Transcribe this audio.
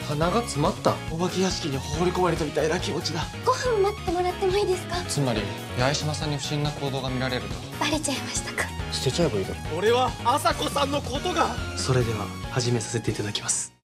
鼻が詰まった。 お化け屋敷に放り込まれたみたいな気持ちだ。 5分待ってもらってもいいですか？ つまり八重島さんに不審な行動が見られると。 バレちゃいましたか？ 捨てちゃえばいいだろ。 俺は朝子さんのことが。 それでは始めさせていただきます。